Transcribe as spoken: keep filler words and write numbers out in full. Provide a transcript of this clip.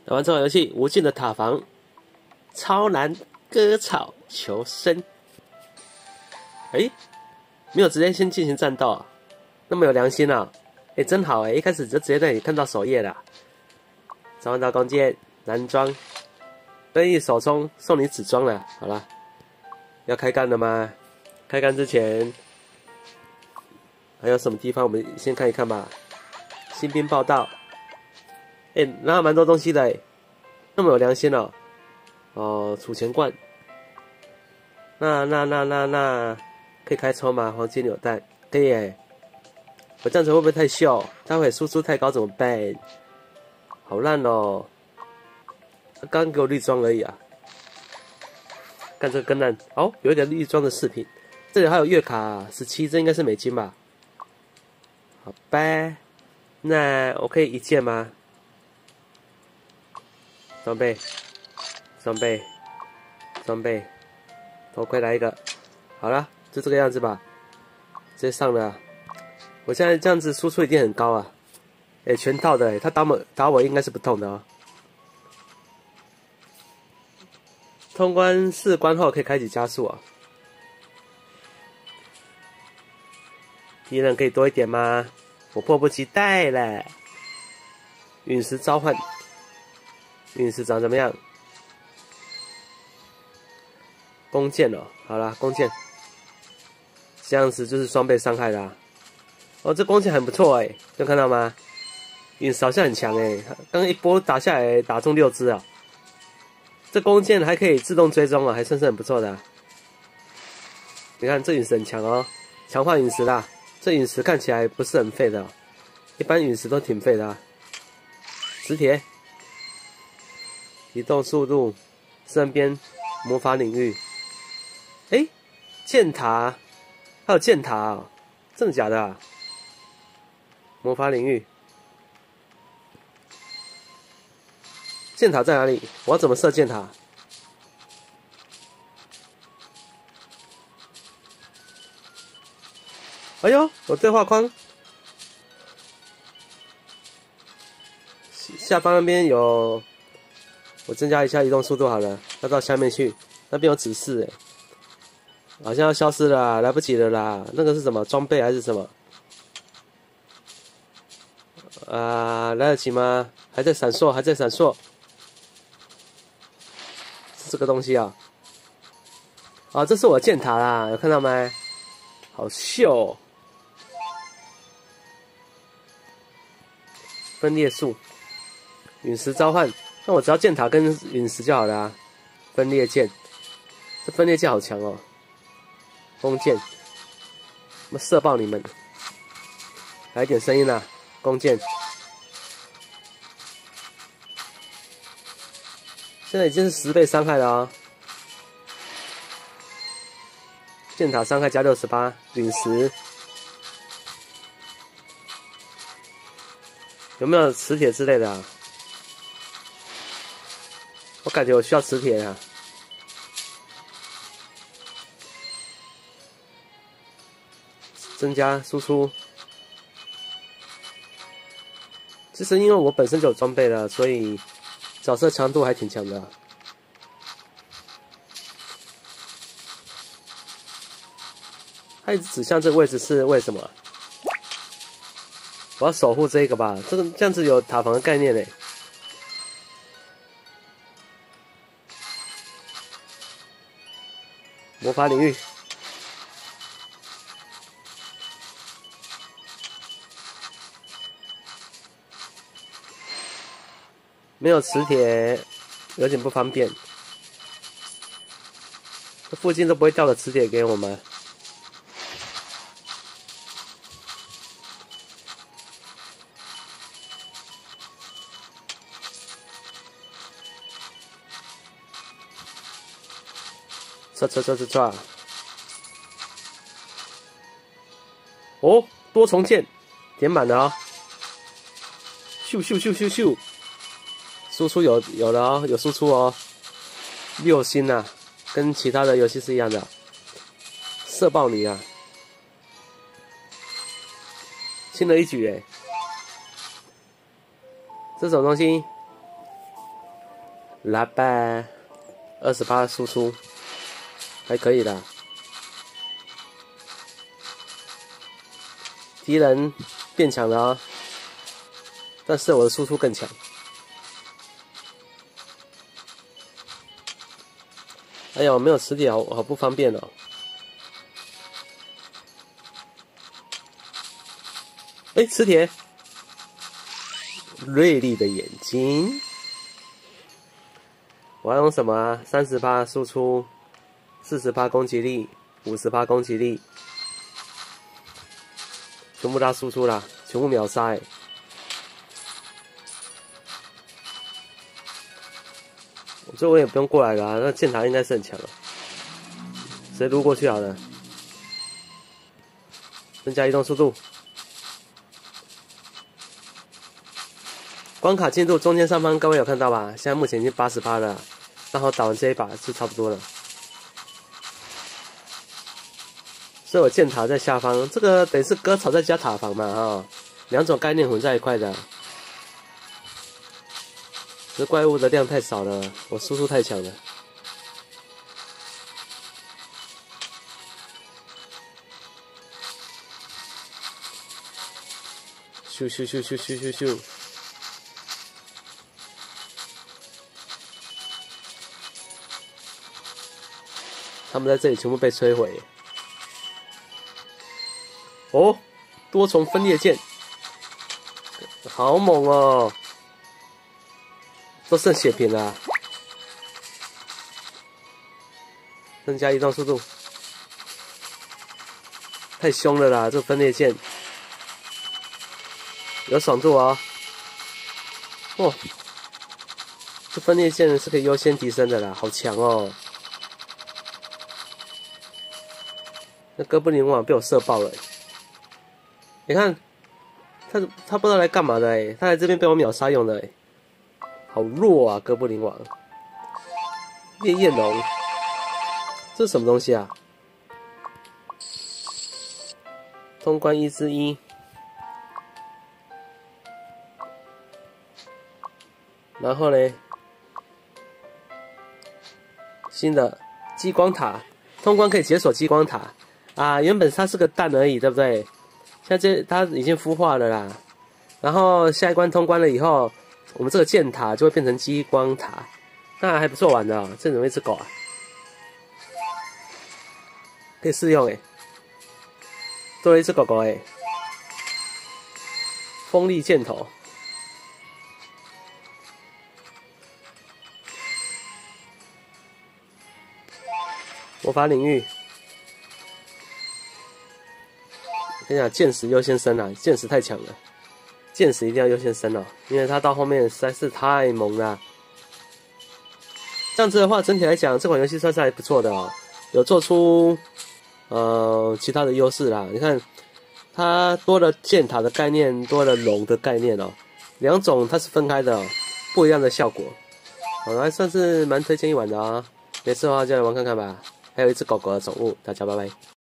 打完这款游戏，无尽的塔防，超难割草求生。哎、欸，没有直接先进行战斗、啊，那么有良心啊！哎、欸，真好哎、欸，一开始就直接让你看到首页了。召唤到弓箭，男装，任意手冲送你紫装了。好了，要开干了吗？开干之前还有什么地方我们先看一看吧。新兵报道。哎、欸，拿了蛮多东西的哎、欸，那么有良心哦。哦，储钱罐。那那那那那可以开抽吗？黄金扭蛋可以哎。我这样子会不会太秀？待会输出太高怎么办？好烂哦！刚刚给我绿装而已啊。看这个更烂。哦，有一点绿装的饰品。这里还有月卡十七，这应该是美金吧？好吧，那我可以一件吗？装备，装备，装备，头盔来一个。好了，就这个样子吧。直接上了、啊。我现在这样子输出一定很高啊！哎、欸，全套的哎、欸，他打我打我应该是不痛的哦。通关四关后可以开启加速啊。敌人可以多一点吗？我迫不及待了。陨石召唤，陨石长怎么样？弓箭哦，好啦，弓箭，这样子就是双倍伤害啦、啊。哦，这弓箭很不错哎，有看到吗？陨石好像很强哎，刚刚一波打下来打中六只啊。这弓箭还可以自动追踪啊，还算是很不错的、啊。你看这陨石很强哦，强化陨石啦。这陨石看起来不是很废的、哦，一般陨石都挺废的、啊。磁铁，移动速度，身边魔法领域。哎，箭塔，还有箭塔啊、哦，真的假的啊？魔法领域，箭塔在哪里？我要怎么射箭塔？哎呦，有对话框，下方那边有，我增加一下移动速度好了，要到下面去，那边有指示哎。好像要消失了啦，来不及了啦！那个是什么装备还是什么？啊，来得及吗？还在闪烁，还在闪烁。是这个东西啊！啊，这是我箭塔啦，有看到没？好秀哦！分裂术，陨石召唤，那我只要箭塔跟陨石就好了啊。分裂剑，这分裂剑好强哦！弓箭，我射爆你们！来一点声音啦，弓箭。现在已经是十倍伤害了哦。箭塔伤害加六十八，陨石。有没有磁铁之类的啊？我感觉我需要磁铁啊。增加输出。其实因为我本身就有装备了，所以角色强度还挺强的。它一直指向这个位置是为什么？我要守护这个吧，这个这样子有塔防的概念嘞。魔法领域。没有磁铁，有点不方便。这附近都不会掉的磁铁给我们。刷刷刷刷刷！哦，多重剑，点满了啊、哦！咻咻咻咻咻！输出有有了哦，有输出哦，六星呐、啊，跟其他的游戏是一样的，射爆你啊！轻而易举哎，这种东西来吧，二十八输出，还可以的。敌人变强了啊，但是我的输出更强。哎呀，我没有磁铁，好好不方便哦。哎，磁铁，锐利的眼睛。我要用什么啊？三十八输出，四十八攻击力，五十八攻击力。全部拉输出啦，全部秒杀哎！这我也不用过来了、啊，那箭塔应该是很强了。直接撸过去好了，增加移动速度。关卡进度中间上方各位有看到吧？现在目前已经八十八了，然后打完这一把就差不多了。所以我箭塔在下方，这个等于是割草再加塔防嘛，哈、哦，两种概念混在一块的。这怪物的量太少了，我输出太强了。咻咻咻咻咻咻咻！他们在这里全部被摧毁。哦，多重分裂剑，好猛哦！都剩血瓶了、啊，增加移动速度，太凶了啦！这分裂剑有爽度啊、哦！哇，这分裂剑是可以优先提升的啦，好强哦！那哥布林王被我射爆了、欸。你看，他他不知道来干嘛的哎，他来这边被我秒杀用的哎，好弱啊！哥布林王，烈焰龙，这是什么东西啊？通关一之一，然后呢，新的激光塔，通关可以解锁激光塔啊！原本它是个蛋而已，对不对？现在这它已经孵化了啦，然后下一关通关了以后，我们这个箭塔就会变成激光塔，那还不错玩的哦。这怎么一只狗啊？可以试用哎，多了一只狗狗哎，锋利箭头，魔法领域。跟你讲，剑石优先升啊，剑石太强了，剑石一定要优先升哦，因为它到后面实在是太猛了。这样子的话，整体来讲，这款游戏算是还不错的哦，有做出呃其他的优势啦。你看，它多了箭塔的概念，多了龙的概念哦，两种它是分开的、哦，不一样的效果。好，还算是蛮推荐一玩的啊、哦。没事的话就来玩看看吧。还有一只狗狗的宠物，大家拜拜。